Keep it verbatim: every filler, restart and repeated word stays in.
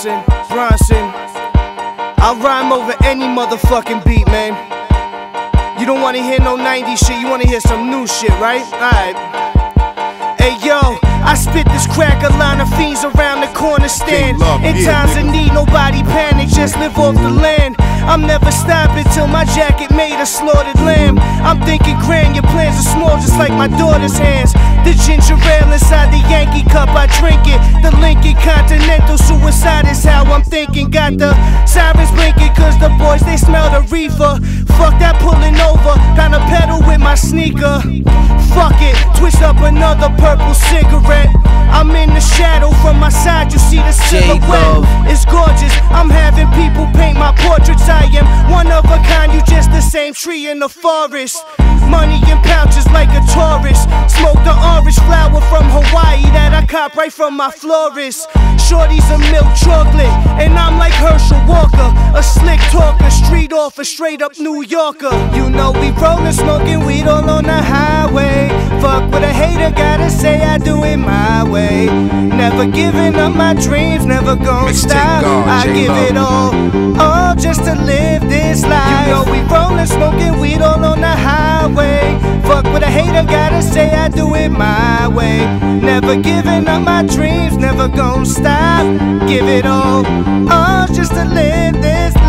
Bronson, Bronson. I'll rhyme over any motherfucking beat, man. You don't wanna hear no nineties shit, you wanna hear some new shit, right? Alright. Hey yo, I spit this crack, a line of fiends around the corner stand. In times of need, nobody panic, just live off the land. I'm never stopping till my jacket made a slaughtered lamb. I'm thinking grand, your plans are small just like my daughter's hands. The ginger ale inside the Yankee cup, I drink it. The Lincoln Continental suicide is how I'm thinking. Got the sirens blinking cause the boys, they smell the reefer. Fuck that pulling over, kinda pedal with my sneaker. Fuck it, twist up another purple cigarette. I'm in the shadow, from my side you see the silhouette. It's gorgeous, I'm having people paint my portraits. I am one of a kind, you just the same tree in the forest. Money in pouches like a tourist. Smoke the orange flower from Hawaii that I cop right from my florist. Shorty's a milk chocolate, and I'm like Herschel Walker, a slick talker, street off a straight up New Yorker. You know we rollin', smoking weed all on the highway. Fuck what a hater gotta say, I do it my way. Never giving up my dreams, never gon' stop. I give it all, all just to live this life. You know we rollin', smoking weed all on the highway. Fuck what a hater gotta say, I do it my way. Never giving up my dreams, never gon' stop. Give it all, all just to live this life.